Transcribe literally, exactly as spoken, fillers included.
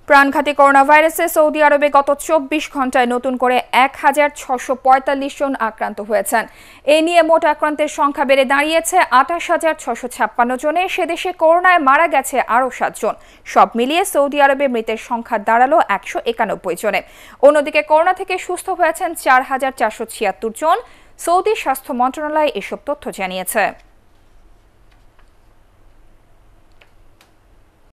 প্রাণঘাতী করোনা ভাইরাসে সৌদি আরবে গত চব্বিশ ঘন্টায় নতুন করে এক হাজার ছশো পঁয়তাল্লিশ জন আক্রান্ত হয়েছেন। এ নিয়ে মোট আক্রান্তের সংখ্যা বেড়ে দাঁড়িয়েছে আঠাশ হাজার ছশো ছাপ্পান্ন জনে। সেদেশে করোনায় মারা গেছে আরও সাতজন। সব মিলিয়ে সৌদি আরবে মৃতের সংখ্যা দাঁড়ালো একশো একানব্বই জনে। অন্যদিকে করোনা থেকে সুস্থ হয়েছেন চার হাজার চারশো ছিয়াত্তর জন। সৌদি স্বাস্থ্য মন্ত্রণালয় এসব তথ্য জানিয়েছে।